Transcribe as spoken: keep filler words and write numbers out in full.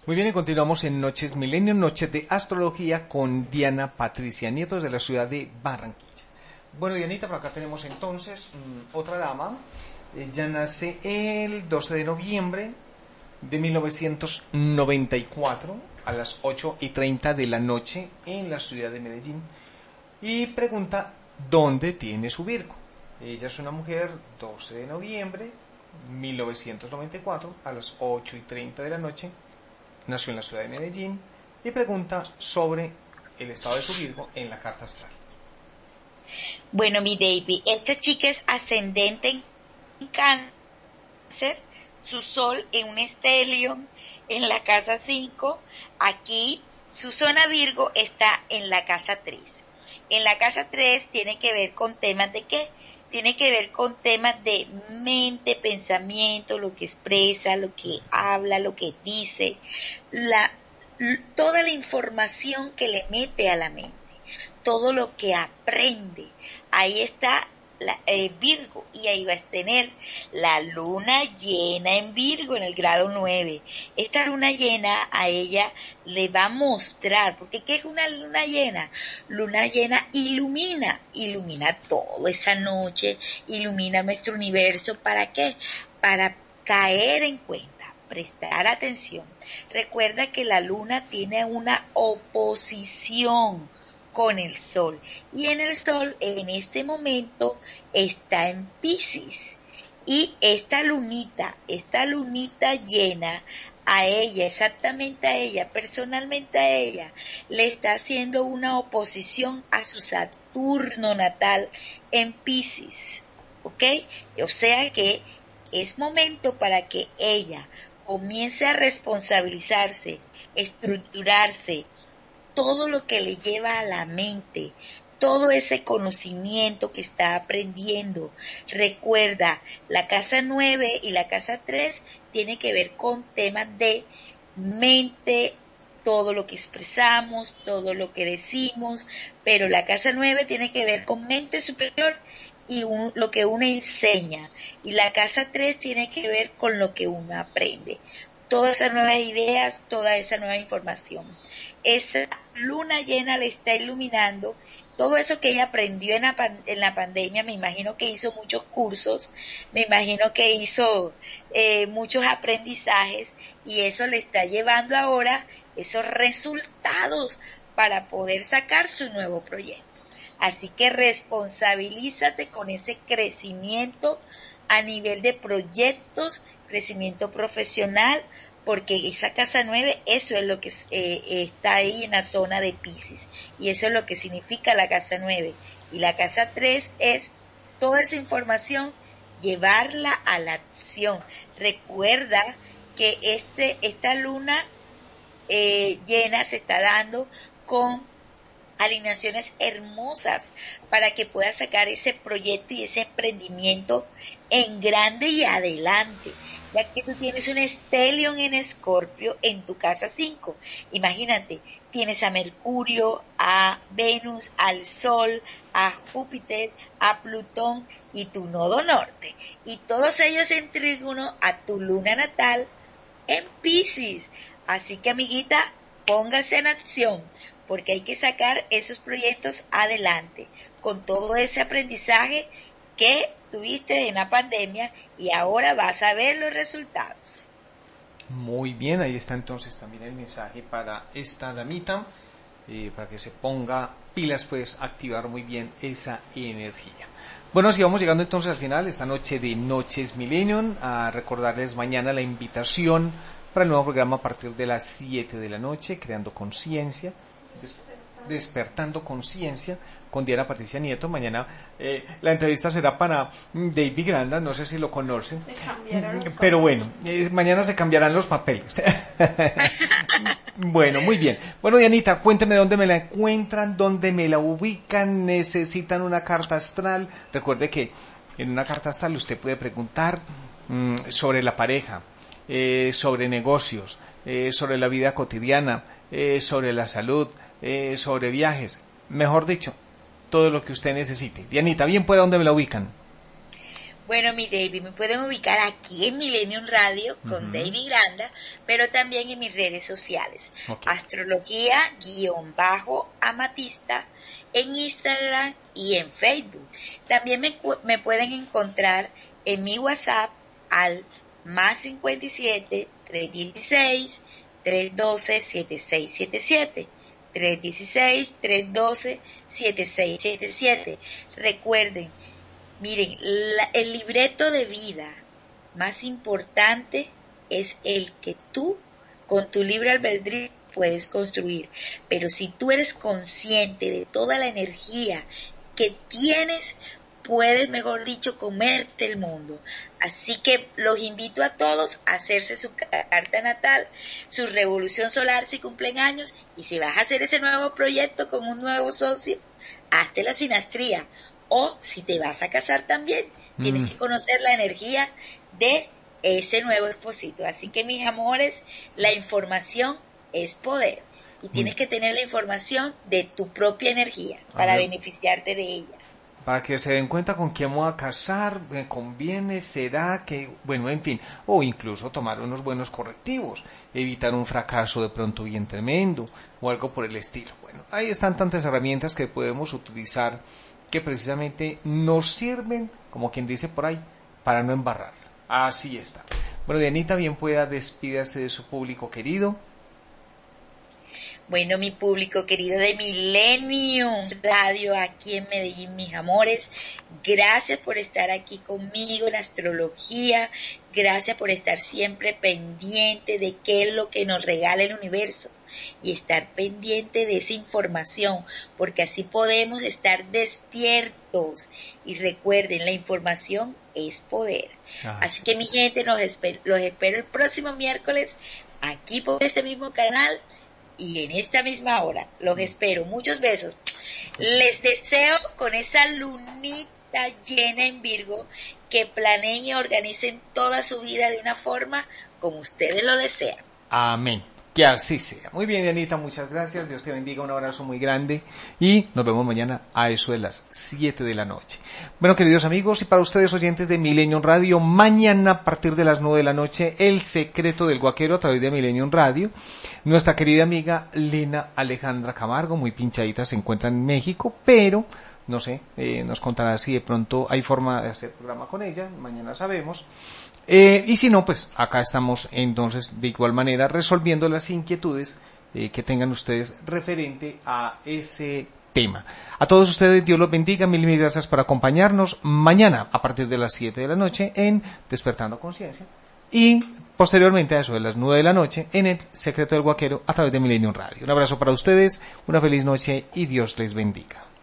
Muy bien, y continuamos en Noches Milenio, Noches de Astrología con Diana Patricia Nieto de la ciudad de Barranquilla. Bueno, Dianita, por acá tenemos entonces mmm, otra dama. Ella nace el doce de noviembre de mil novecientos noventa y cuatro a las ocho y treinta de la noche en la ciudad de Medellín y pregunta ¿dónde tiene su Virgo? Ella es una mujer, doce de noviembre de mil novecientos noventa y cuatro a las ocho y treinta de la noche. Nació en la ciudad de Medellín y pregunta sobre el estado de su Virgo en la carta astral. Bueno, mi David, esta chica es ascendente en Cáncer, su sol en un estelion en la casa cinco. Aquí su zona Virgo está en la casa tres. En la casa tres tiene que ver con temas de qué? Tiene que ver con temas de mente, pensamiento, lo que expresa, lo que habla, lo que dice, la, toda la información que le mete a la mente, todo lo que aprende. Ahí está la, eh, Virgo, y ahí va a tener la luna llena en Virgo en el grado nueve. Esta luna llena a ella le va a mostrar, porque ¿qué es una luna llena? Luna llena ilumina, ilumina toda esa noche, ilumina nuestro universo. ¿Para qué? Para caer en cuenta, prestar atención. Recuerda que la luna tiene una oposición con el sol, y en el sol en este momento está en Piscis, y esta lunita, esta lunita llena a ella, exactamente a ella, personalmente a ella, le está haciendo una oposición a su Saturno natal en Piscis, ¿ok? O sea que es momento para que ella comience a responsabilizarse, estructurarse, todo lo que le lleva a la mente, todo ese conocimiento que está aprendiendo. Recuerda, la casa nueve y la casa tres tiene que ver con temas de mente, todo lo que expresamos, todo lo que decimos, pero la casa nueve tiene que ver con mente superior y un, lo que uno enseña, y la casa tres tiene que ver con lo que uno aprende. Todas esas nuevas ideas, toda esa nueva información. Esa luna llena le está iluminando todo eso que ella aprendió en la, pan, en la pandemia. Me imagino que hizo muchos cursos, me imagino que hizo eh, muchos aprendizajes, y eso le está llevando ahora esos resultados para poder sacar su nuevo proyecto. Así que responsabilízate con ese crecimiento a nivel de proyectos, crecimiento profesional, porque esa casa nueve, eso es lo que eh, está ahí en la zona de Piscis, y eso es lo que significa la casa nueve. Y la casa tres es toda esa información, llevarla a la acción. Recuerda que este esta luna eh, llena se está dando con alineaciones hermosas para que puedas sacar ese proyecto y ese emprendimiento en grande y adelante, ya que tú tienes un estelion en Escorpio en tu casa cinco. Imagínate, tienes a Mercurio, a Venus, al Sol, a Júpiter, a Plutón y tu nodo norte, y todos ellos en trígono a tu luna natal en Piscis. Así que, amiguita, póngase en acción, porque hay que sacar esos proyectos adelante con todo ese aprendizaje que tuviste en la pandemia, y ahora vas a ver los resultados. Muy bien, ahí está entonces también el mensaje para esta damita, eh, para que se ponga pilas, pues activar muy bien esa energía. Bueno, así vamos llegando entonces al final esta noche de Noches Millennium, a recordarles mañana la invitación para el nuevo programa a partir de las siete de la noche, Creando Conciencia, Despertando Conciencia, con Diana Patricia Nieto. Mañana eh, la entrevista será para David Granda, no sé si lo conocen, pero bueno, eh, mañana se cambiarán los papeles. Bueno, muy bien. Bueno, Dianita, cuénteme dónde me la encuentran, dónde me la ubican, necesitan una carta astral. Recuerde que en una carta astral usted puede preguntar mmm, sobre la pareja, eh, sobre negocios, eh, sobre la vida cotidiana, eh, sobre la salud, eh, sobre viajes, mejor dicho, todo lo que usted necesite. Dianita, bien puede, ¿dónde me la ubican? Bueno, mi David, me pueden ubicar aquí en Millennium Radio con uh-huh. David Granda, pero también en mis redes sociales. Okay. Astrología-amatista en Instagram y en Facebook. También me, me pueden encontrar en mi WhatsApp al más cincuenta y siete, trescientos dieciséis, trescientos doce, setenta y seis setenta y siete. trescientos dieciséis, trescientos doce, setenta y seis setenta y siete. Recuerden, miren, la, el libreto de vida más importante es el que tú, con tu libre albedrío, puedes construir. Pero si tú eres consciente de toda la energía que tienes, puedes, mejor dicho, comerte el mundo. Así que los invito a todos a hacerse su carta natal, su revolución solar si cumplen años, y si vas a hacer ese nuevo proyecto con un nuevo socio, hazte la sinastría. O si te vas a casar también, mm. tienes que conocer la energía de ese nuevo esposito. Así que, mis amores, la información es poder. Y tienes mm. que tener la información de tu propia energía para Ajá. beneficiarte de ella. Para que se den cuenta con quién me voy a casar, me conviene, será que, bueno, en fin, o incluso tomar unos buenos correctivos, evitar un fracaso de pronto bien tremendo, o algo por el estilo. Bueno, ahí están tantas herramientas que podemos utilizar que precisamente nos sirven, como quien dice por ahí, para no embarrar. Así está. Bueno, Dianita, bien pueda, despídase de su público querido. Bueno, mi público querido de Millennium Radio aquí en Medellín, mis amores, gracias por estar aquí conmigo en astrología, gracias por estar siempre pendiente de qué es lo que nos regala el universo y estar pendiente de esa información, porque así podemos estar despiertos. Y recuerden, la información es poder. Ah. Así que, mi gente, los espero, los espero el próximo miércoles aquí por este mismo canal y en esta misma hora. Los espero. Muchos besos. Les deseo con esa lunita llena en Virgo que planeen y organicen toda su vida de una forma como ustedes lo desean. Amén. Que así sea. Muy bien, Dianita, muchas gracias. Dios te bendiga, un abrazo muy grande y nos vemos mañana a eso de las siete de la noche. Bueno, queridos amigos, y para ustedes oyentes de Millennium Radio, mañana a partir de las nueve de la noche, El Secreto del Guaquero a través de Millennium Radio. Nuestra querida amiga Lena Alejandra Camargo, muy pinchadita, se encuentra en México, pero no sé, eh, nos contará si de pronto hay forma de hacer programa con ella, mañana sabemos. Eh, y si no, pues acá estamos entonces de igual manera resolviendo las inquietudes eh, que tengan ustedes referente a ese tema. A todos ustedes, Dios los bendiga, mil mil gracias por acompañarnos mañana a partir de las siete de la noche en Despertando Conciencia y posteriormente a eso de las nueve de la noche en El Secreto del Guaquero a través de Millennium Radio. Un abrazo para ustedes, una feliz noche y Dios les bendiga.